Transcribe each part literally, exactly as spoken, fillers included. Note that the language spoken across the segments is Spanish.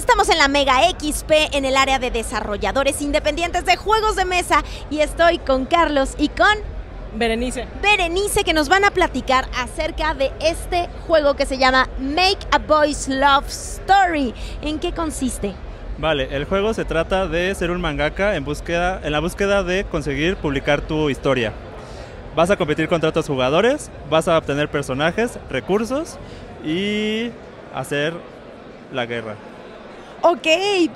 Estamos en la Mega X P en el área de desarrolladores independientes de juegos de mesa y estoy con Carlos y con Berenice. Berenice, que nos van a platicar acerca de este juego que se llama Make a Boy's Love Story. ¿En qué consiste? Vale, el juego se trata de ser un mangaka en, búsqueda, en la búsqueda de conseguir publicar tu historia. Vas a competir contra otros jugadores, vas a obtener personajes, recursos y hacer la guerra. Ok,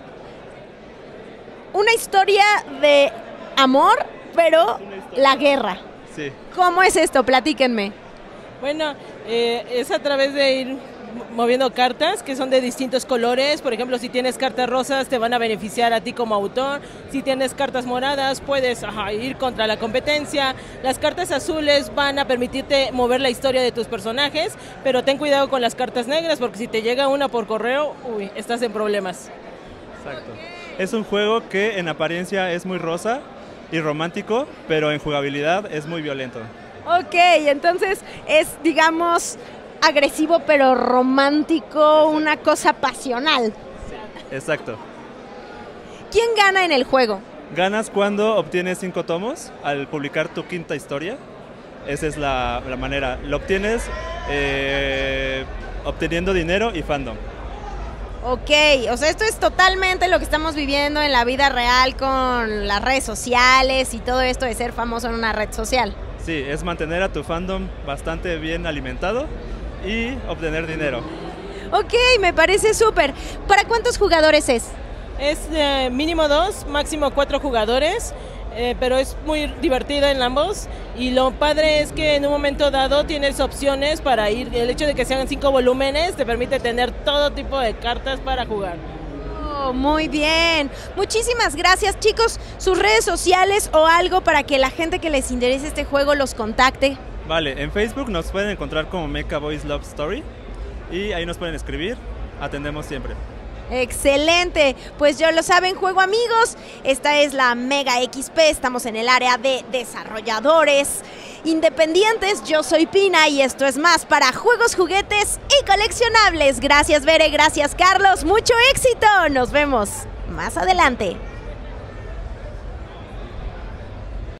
una historia de amor, pero la guerra. Sí. ¿Cómo es esto? Platíquenme. Bueno, eh, es a través de ir moviendo cartas que son de distintos colores. Por ejemplo, si tienes cartas rosas te van a beneficiar a ti como autor. Si tienes cartas moradas puedes ajá, ir contra la competencia. Las cartas azules van a permitirte mover la historia de tus personajes, pero ten cuidado con las cartas negras porque si te llega una por correo, uy, estás en problemas. Exacto. Es un juego que en apariencia es muy rosa y romántico, pero en jugabilidad es muy violento. Ok, entonces es, digamos, agresivo pero romántico, una cosa pasional. Exacto. ¿Quién gana en el juego? Ganas cuando obtienes cinco tomos al publicar tu quinta historia. Esa es la, la manera. Lo obtienes eh, obteniendo dinero y fandom. Ok, o sea, esto es totalmente lo que estamos viviendo en la vida real con las redes sociales y todo esto de ser famoso en una red social. Sí, es mantener a tu fandom bastante bien alimentado y obtener dinero. Ok, me parece súper. ¿Para cuántos jugadores es? Es eh, mínimo dos, máximo cuatro jugadores, eh, pero es muy divertido en ambos. Y lo padre es que en un momento dado tienes opciones para ir. El hecho de que sean cinco volúmenes te permite tener todo tipo de cartas para jugar. Oh, muy bien. Muchísimas gracias, chicos. Sus redes sociales o algo para que la gente que les interese este juego los contacte. Vale, en Facebook nos pueden encontrar como Make a Boy's Love Story y ahí nos pueden escribir, atendemos siempre. Excelente, pues ya lo saben, juego amigos, esta es la Mega X P, estamos en el área de desarrolladores independientes. Yo soy Pina y esto es más para juegos, juguetes y coleccionables. Gracias Bere, gracias Carlos, mucho éxito, nos vemos más adelante.